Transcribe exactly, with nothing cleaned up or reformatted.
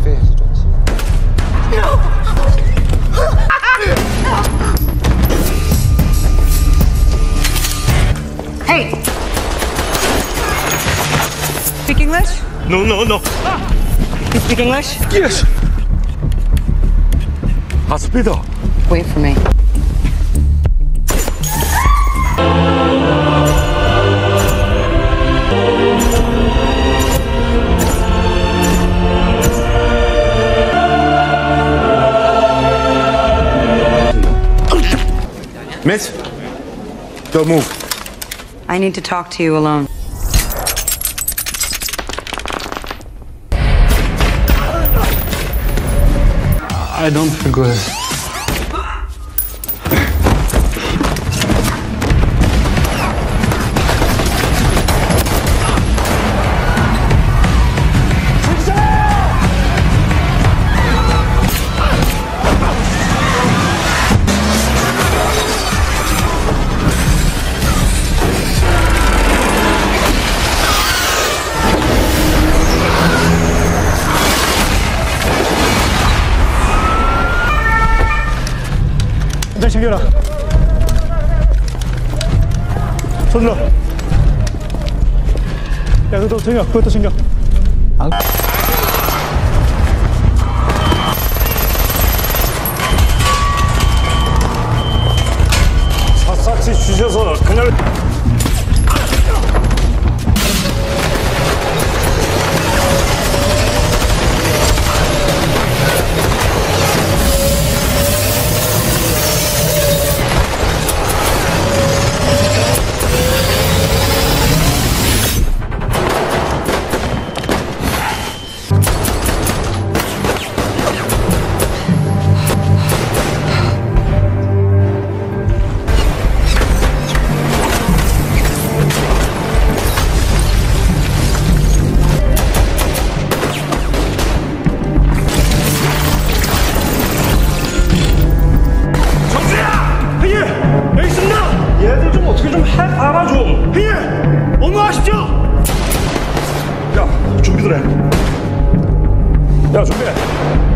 페이스 좋지. Hey! Speak English? No, no, no. You speak English? Yes. Hospital. Wait for me. Miss, don't move. I need to talk to you alone. I don't feel good. 잘 챙겨라. 손 들어. 야, 그것도 챙겨. 그것도 챙겨. 아. 샅샅이 주셔서 그냥. 얘들 좀 어떻게 좀 해봐라 좀. 형님, 업무하십시오. 야, 준비들 해. 야, 준비해.